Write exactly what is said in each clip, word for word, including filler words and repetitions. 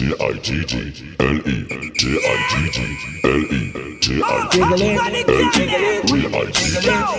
G I G G L E G I G G L E G I G G L E G I G G L E G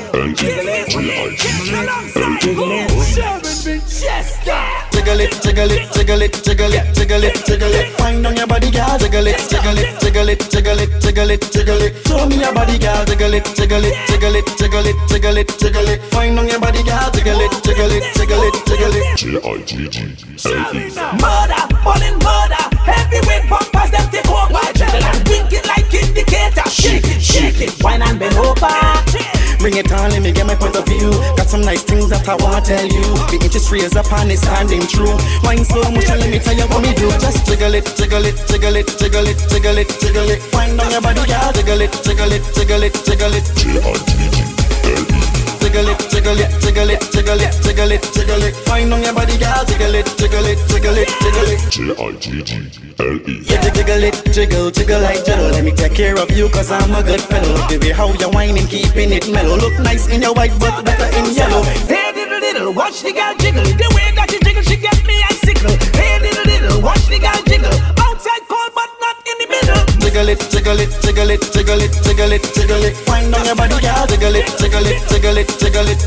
I G G L E Jiggle it, jiggle it, jiggle it, jiggle it, jiggle it, jiggle it. Find on your body, girl. Jiggle it, jiggle it, jiggle it, jiggle it, jiggle it, jiggle it. Show me your body, girl. Jiggle it, jiggle it, jiggle it, jiggle it, jiggle it, jiggle it. Find on your body, girl. Jiggle it, jiggle it, jiggle it, jiggle it. G I G G L E. Murder, falling murder. Heavyweight pumpers, them take over. Jiggle and wink it like indicator. Shake it, shake it, wine and bend over. Bring it on, let me get my point of view. Got some nice things that I wanna tell you. The interest rate is up and it's standing true. Wine so much and let me tell you what me do. Just jiggle it, jiggle it, jiggle it, jiggle it, jiggle it, jiggle it. Wind on your body, girl. Jiggle it, jiggle it, jiggle it, jiggle it. G I G G L E. Jiggle it, jiggle it, jiggle it, jiggle it, jiggle it, jiggle it. Wind on your body, girl. Jiggle it, jiggle it, jiggle it, jiggle it. G I G G L E. Yeah, jiggle it, jiggle, jiggle like jello. Let me take care of you cause I'm a good fellow. The way how you're whining, keeping it mellow. Look nice in your white but better in yellow. Hey diddle diddle, watch the girl jiggle. The way that you jiggle, she get me icicle. Hey diddle diddle, watch the girl jiggle. Outside cold but not in the middle. Jiggle it, jiggle it, jiggle it, jiggle it, jiggle it, jiggle it. Find on your body, girl. Jiggle it, jiggle it, jiggle it, jiggle it.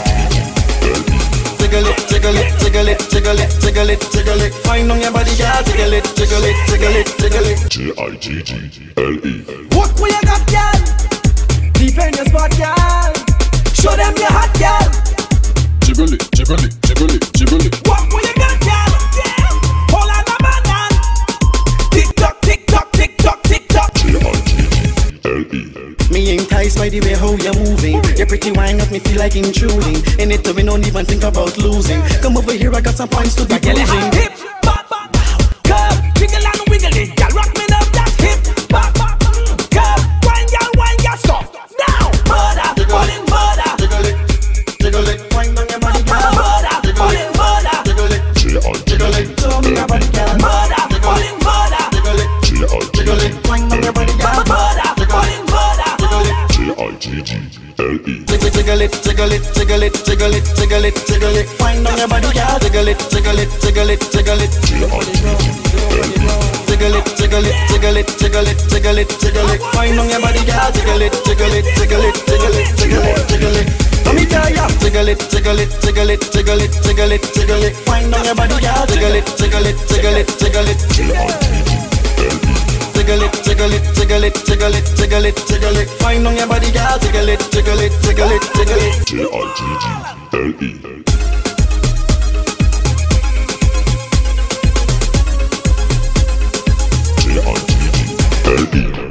Jiggle it, jiggle it, jiggle it, jiggle it, jiggle it, jiggle it. Find on your body, girl. Jiggle it, jiggle it, jiggle it, jiggle it. G I G G L E. What will you got, girl? Defend your spot, girl. Show them your hot, girl. Jiggle it, jiggle it, jiggle it, jiggle it. What will you got, girl? Hold on, man, man. Tick tock, tick tock, tick tock, tick tock. G I G G L E. Me enticed by the way how you're moving. Your pretty wine got me feel like intruding. In it, we don't even think about losing. Come over here, I got some points to be proving. Hip, bop, bop, girl, jiggle and wiggle it, girl, rock me up that hip, bop, bop, girl, wine, girl, wine, girl, stop. Now, murder, falling murder, Jiggle it, jiggle it, wind on your body, girl. murder, falling murder, Jiggle it, G I G jiggle it, show me your body, girl. murder, falling murder, Jiggle it, G I G jiggle it, wind on your body, girl. murder, falling murder. G I G G L E. Jiggle it, jiggle it, jiggle it, jiggle it, jiggle it, jiggle it. Wind on your body, girl. Jiggle it, jiggle it, jiggle it, jiggle it. G I G G Jiggle it, jiggle it, jiggle it, jiggle it, jiggle it, jiggle it. Wind on your body, girl. Jiggle it, jiggle it, jiggle it, jiggle it, jiggle it, jiggle it. Let me tell ya. Jiggle it, jiggle it, jiggle it, jiggle it, jiggle it, jiggle it. Wind on your body, girl. Jiggle it, jiggle it, jiggle it, jiggle it. G I G G L E. Jiggle it, jiggle it, jiggle it, jiggle it, jiggle it, jiggle it. Wind on your body, girl. Jiggle it, jiggle it, jiggle it, jiggle it. G I G G L E. G I G G L E.